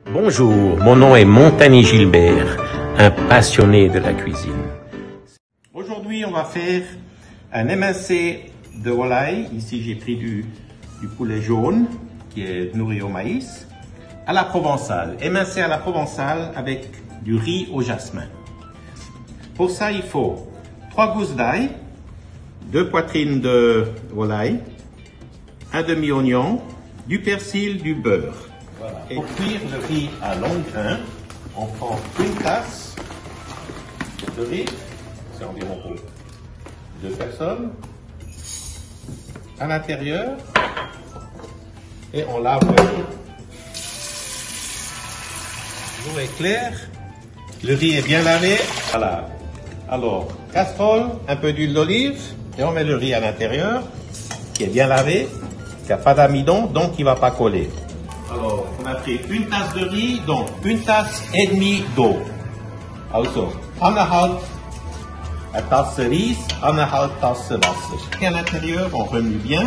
Bonjour, mon nom est Montagny Gilbert, un passionné de la cuisine. Aujourd'hui, on va faire un émincé de volaille. Ici, j'ai pris du poulet jaune qui est nourri au maïs, à la provençale. Émincé à la provençale avec du riz au jasmin. Pour ça, il faut 3 gousses d'ail, 2 poitrines de volaille, un demi-oignon, du persil, du beurre. Voilà. Et pour cuire le riz à long grain, on prend une tasse de riz, c'est environ pour 2 personnes, à l'intérieur, et on lave le riz. L'eau est claire, le riz est bien lavé. Voilà. Alors, casserole, un peu d'huile d'olive, et on met le riz à l'intérieur, qui est bien lavé, qui n'a pas d'amidon, donc il ne va pas coller. Alors, on a pris une tasse de riz, donc une tasse et demie d'eau. Also, 1,5 tasse riz, 1,5 tasse Wasser. Et à l'intérieur, on remue bien.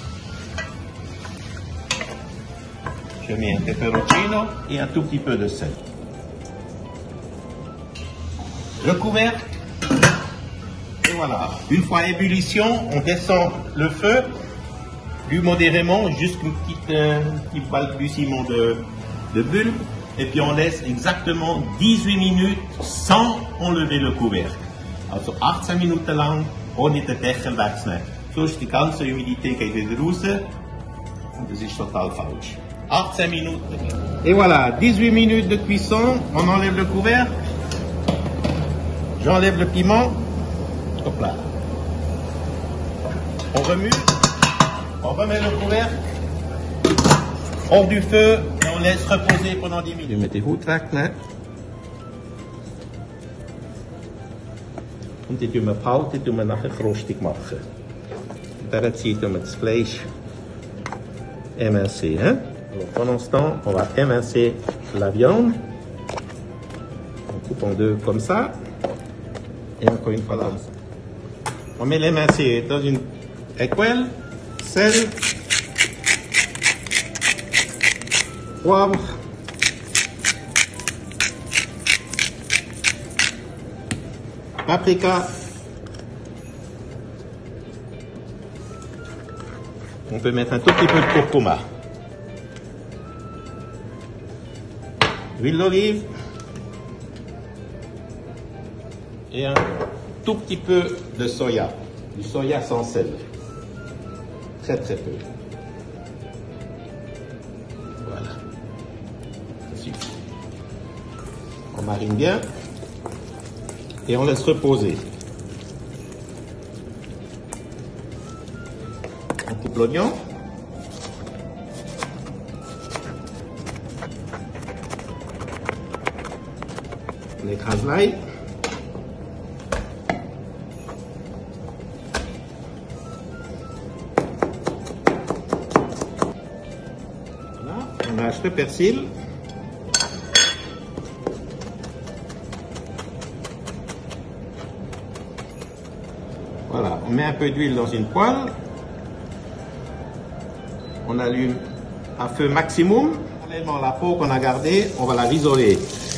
Je mets un peperoncino et un tout petit peu de sel. Le couvercle. Et voilà. Une fois à ébullition, on descend le feu modérément jusqu'une petite balbutiement de bulbe. Et puis on laisse exactement 18 minutes sans enlever le couvercle. Also 18 Minuten lang ohne den Deckel wegzunehmen. Sonst die ganze Humidité geht wieder raus und das ist total falsch. 18 minutes. Et voilà, 18 minutes de cuisson, on enlève le couvercle, j'enlève le piment, hop là. On remue, on remet le couvercle, hors du feu et on laisse reposer pendant 10 minutes. Je mets die Hut weg, ne? Und die tun wir behalten, die tun wir nachher krustig machen. In dieser Zeit tun wir das Fleisch émincer. Hein? Alors, pendant ce temps, on va émincer la viande. On coupe en deux comme ça. Et encore une fois là. On met l'émincé dans une écuelle, sel, poivre, paprika. On peut mettre un tout petit peu de curcuma. Huile d'olive. Et un tout petit peu de soya. Du soya sans sel. Très très peu. Voilà. Ça suffit. On marine bien. Et on laisse reposer. On coupe l'oignon. On écrase l'ail. Voilà. On lâche le persil. Voilà, on met un peu d'huile dans une poêle. On allume à feu maximum. La peau qu'on a gardée, on va la risoler.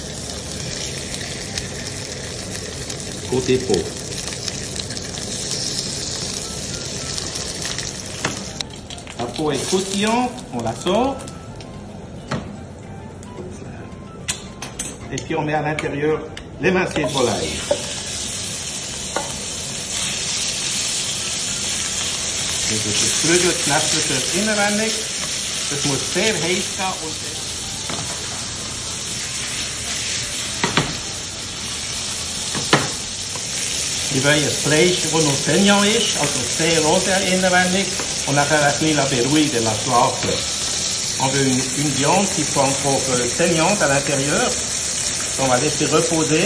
Côté peau. La peau est croustillante, on la sort. Et puis on met à l'intérieur l'émincé de volaille. Dus het sprudelt knapt inwendig. Het moet zeer heet gaan. Hierbij het vlees rond ons saignant is, als het zeer roze inwendig, on a rarement la verrouille de la soif. On veut une viande qui soit encore saignante à l'intérieur. On va laisser reposer.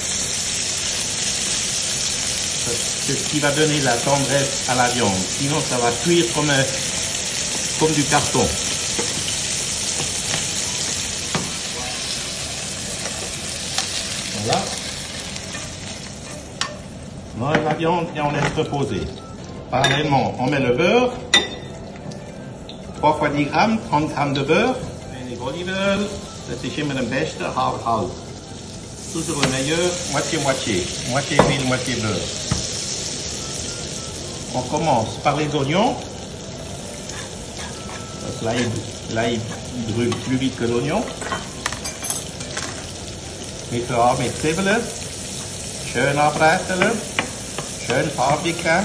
C'est ce qui va donner la tendresse à la viande. Sinon, ça va cuire comme du carton. Voilà. On enlève la viande et on laisse reposer. Parallèlement, on met le beurre. 3 fois 10 grammes, 30 grammes de beurre. Olive oil. Dat is immer het beste, half. Toujours le meilleur, moitié-moitié. Moitié huile, moitié beurre. On commence par les oignons. L'ail brûle plus vite que l'oignon. Mit Zwiebeln. Schön abbreitelen. Schön Paprika.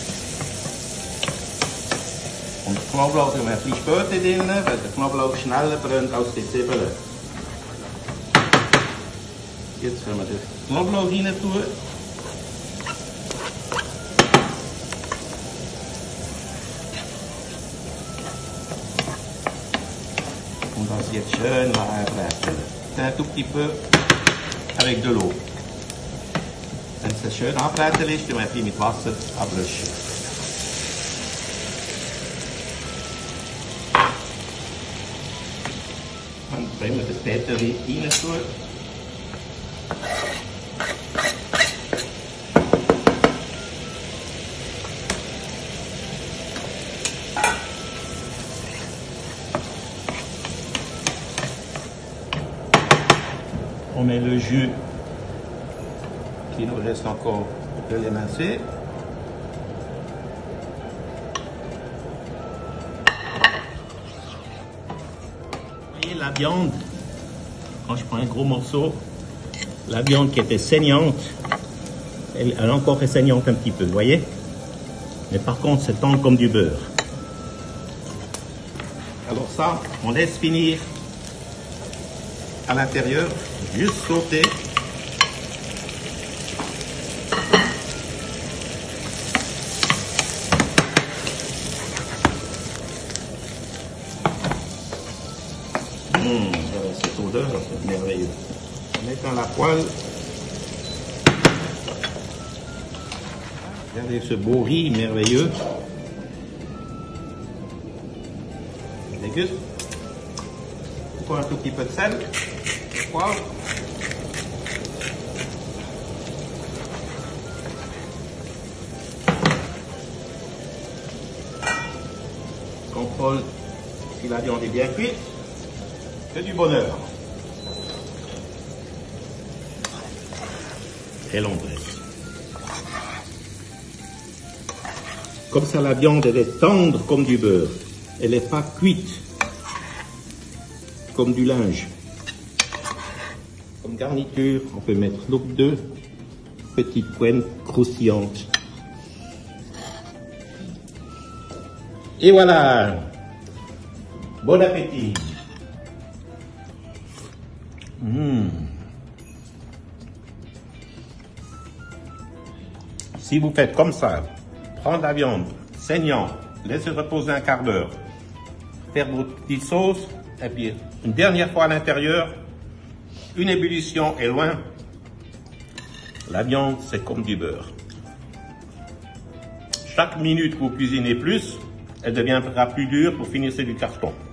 Und Knoblauch tun wir ein bisschen später drin, weil der Knoblauch schneller brennt als die Zwiebeln. Jetzt können wir den Knoblauch rein tun. Und das jetzt schön einbrechen. Un tout petit peu avec de l'eau. Wenn es schön abbrechen ist, tun wir ein bisschen mit Wasser ablöschen. Dann bringen wir das Peterli rein tun. On met le jus qui nous reste encore de l'émincer. Et la viande, quand je prends un gros morceau, la viande qui était saignante, elle encore est saignante un petit peu, vous voyez? Mais par contre, c'est tendre comme du beurre. Alors ça, on laisse finir à l'intérieur, juste sauter. Cette odeur, c'est merveilleux. On met dans la poêle. Regardez ce beau riz merveilleux. Je déguste. Encore un tout petit peu de sel. Poivre. Contrôle si la viande est bien cuite. Que du bonheur. Et l'embrasse. Comme ça, la viande, elle est tendre comme du beurre. Elle n'est pas cuite comme du linge. Comme garniture, on peut mettre deux petites poêles croustillantes. Et voilà. Bon appétit. Si vous faites comme ça, prendre la viande saignante, laisser reposer un quart d'heure, faire vos petites sauces, et puis une dernière fois à l'intérieur, une ébullition est loin. La viande, c'est comme du beurre. Chaque minute que vous cuisinez plus, elle deviendra plus dure pour finir c'est du carton.